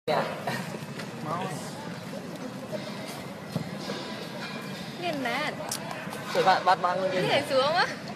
Dạ. Nhìn nè. Thì bạn luôn Cái này sướng quá.